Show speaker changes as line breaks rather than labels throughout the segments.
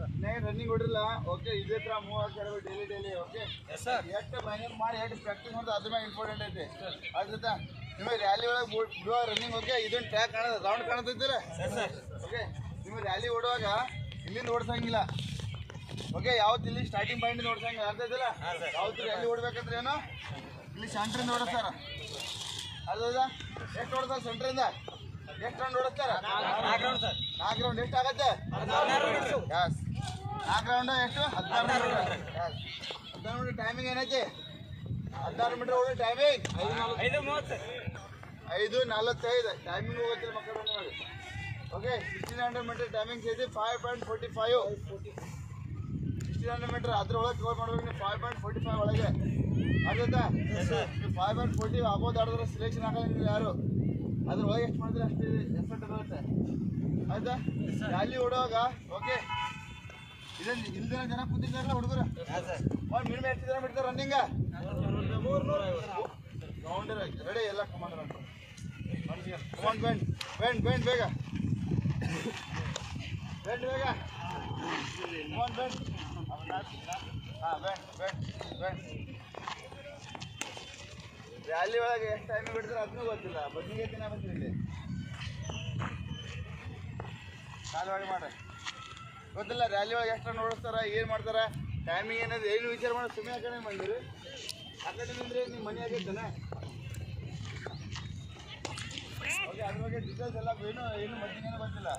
Running ಹೊಡಿಲ್ಲ okay ಇದೇ ತರ move ಆಗ್ತಾರೆ ಡೈಲಿ ಓಕೆ ಎಷ್ಟು ಮೈನಸ್ ಮಾಡಿ ಎಷ್ಟು ಪ್ರಾಕ್ಟೀಸ್ ಮಾಡೋದು ಅದ್ರ ಮೇಲೆ ಇಂಪಾರ್ಟೆಂಟ್ ಐತಿ ಅದ್ರ ನಿಮಗೆ ರ್ಯಾಲಿ ಒಳಗೆ ಬಿಡುವ ರನ್ನಿಂಗ್ ಓಕೆ ಇದೊಂದು ಟ್ರ್ಯಾಕ್ ಕಾಣೋದು ರೌಂಡ್ ಕಾಣ್ತೈತಿಲ್ಲ ಓಕೆ ನಿಮಗೆ ರ್ಯಾಲಿ ಓಡುವಾಗ ಇಲ್ಲಿಂದ ಓಡಿಸಂಗಿಲ್ಲ ಓಕೆ ಯಾವತ್ತು ಇಲ್ಲಿ ಸ್ಟಾರ್ಟಿಂಗ್ ಪಾಯಿಂಟ್ ಓಡಿಸಂಗಿಲ್ಲ ಅರ್ಥ ಐತಿಲ್ಲ ಯಾವತ್ತು ರ್ಯಾಲಿ ಓಡ್ಬೇಕಂದ್ರೆ ಏನು ಇಲ್ಲಿ ಸೆಂಟ್ರಿಂದ ಓಡಿಸ್ತಾರ ಅರ್ಧದ ಎಷ್ಟು ಓಡಿಸ್ತಾರೆ ಸೆಂಟ್ರಿಂದ ಎಷ್ಟು ರೌಂಡ್ ಓಡಿಸ್ತಾರ 4 ರೌಂಡ್ ಎಷ್ಟು ಆಗತ್ತೆ 4 ರೌಂಡ್ ಎಷ್ಟು 16 ಮೀಟರ್ ಟೈಮಿಂಗ್ ಏನೈತಿ 16 ಮೀಟರ್ ಓಡೋ ಟೈಮಿಂಗ್ 5:45 ಟೈಮಿಂಗ್ ಹೋಗುತ್ತೆ ಮಕ್ಕಳು ಓಕೆ 1600 ಮೀಟರ್ ಟೈಮಿಂಗ್ಸ್ ಐತಿ 5.45 1600 ಮೀಟರ್ ಅದ್ರೊಳಗೆ ಕವರ್ ಮಾಡ್ಬೇಕು ನೀವು 5.45 ಒಳಗೆ ಆಗುತ್ತಾ ನೀವು 5.40 ಆಗೋದು ಆಡಿದ್ರೆ ಸಿಲೆಕ್ಷನ್ ಆಗಲ್ಲ ಯಾರು ಅದ್ರೊಳಗೆ ಎಷ್ಟು ಮಾಡಿದ್ರೆ ಅಷ್ಟು ಎಫರ್ಟ್ ಬರುತ್ತೆ ಆಯ್ತಾ ರ್ಯಾಲಿ ಓಡುವಾಗ ಓಕೆ ಇದನ್ನ ಇಲ್ದಿನ ಜನ ಕೂತಿದ್ದಾರಲ್ಲ ಹುಡುಗರು ಮಿನಿಮಮ್ ಎಷ್ಟು ಜನ ಬಿಡ್ತಾರೆ ರನ್ನಿಂಗ ರೆಡಿ ಎಲ್ಲ ಕಮಾಂಡ್ ಬೆಂಡ್ ಬೇಗ ಬೆಂಡ್ ಬೇಗ ಬೆಂಡ್ ಹಾಂ ಬೆಂಡ್ ರ್ಯಾಲಿ ಒಳಗೆ ಎಷ್ಟು ಟೈಮಿಗೆ ಬಿಡ್ತಾರೆ ಅದನ್ನೂ ಗೊತ್ತಿಲ್ಲ ಬದ್ನಿಗೆ ದಿನ ಬಂದ್ರಿ ಇಲ್ಲಿ ಕಾಲುವಾಡಿ ಮಾಡ್ರಿ ಗೊತ್ತಿಲ್ಲ ರ್ಯಾಲಿ ಒಳಗೆ ಎಷ್ಟು ನೋಡಿಸ್ತಾರ ಏನು ಮಾಡ್ತಾರ ಟೈಮಿಂಗ್ ಏನಾದ್ರು ಏನು ವಿಚಾರ ಮಾಡಿ ಸುಮ್ಮನೆ ಆ ಕಡೆ ಬಂದಿರಿ ಆ ಕಡೆ ನಿಂದ್ರೆ ನಿಮ್ಮ ಮನೆ ಆಗೈತಲ್ಲ ಓಕೆ ಅದ್ರ ಬಗ್ಗೆ ಡೀಟೇಲ್ಸ್ ಎಲ್ಲ ಏನು ಮದ್ದಿಗೇನು ಗೊತ್ತಿಲ್ಲ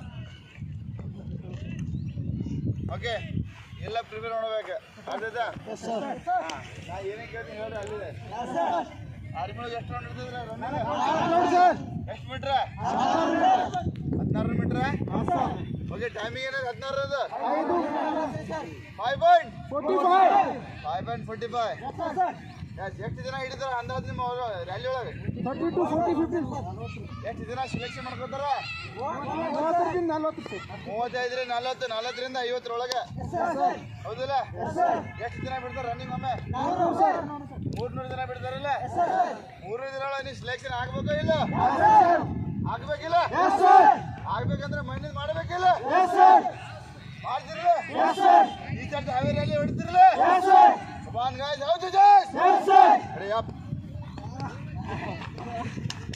ಓಕೆ ಎಲ್ಲ ಪ್ರಿಪೇರ್ ಮಾಡಬೇಕು ಆಯ್ತಾ ನಾ ಏನೇ ಕೇಳ್ತೀನಿ ಹೇಳ್ರಿ ಅಲ್ಲಿದೆ ಆರ್ಮಿಯೊಳಗೆ ಎಷ್ಟು ರೌಂಡ್ ಇರ್ತದಿಲ್ಲ ಎಷ್ಟು ಮೀಟ್ರ 16 ಮೀಟ್ರ ಓಕೆ ಟೈಮಿಂಗ್ ಏನಾದ್ರು 16 ಅದು 5.45 ಎಷ್ಟು ದಿನ ಹಿಡಿದಾರ ಅಂದಾಜು ನಿಮ್ಮ ರ್ಯಾಲಿ ಒಳಗೆ
30 to 40
ಎಷ್ಟು ದಿನ ಸೆಲೆಕ್ಷನ್ ಮಾಡ್ಕೋತಾರ
35
40ರಿಂದ 50 ಒಳಗೆ ಹೌದಿಲ್ಲ ಎಷ್ಟು ದಿನ ಬಿಡ್ತಾರ ರನ್ನಿಂಗ್ ಒಮ್ಮೆ 300 ದಿನ ಬಿಡ್ತಾರಲ್ಲ 300 ದಿನ ಒಳಗೆ ನೀವು ಸೆಲೆಕ್ಷನ್ ಆಗ್ಬೇಕೋ ಇಲ್ಲ ಆಗ್ಬೇಕಿಲ್ಲ ಆಗ್ಬೇಕಂದ್ರೆ ಮೈಂಡ್ ಮಾಡಬೇಕಿಲ್ಲ ಮಾಡ್ತಿರಲ್ಲ ಈ ಚರ್ಚೆ ಹಾವೇ ರ್ಯಾಲಿ ಹೊಡಿತಿರಲ್ಲ Come on guys, how to just? Yes sir! Hurry up!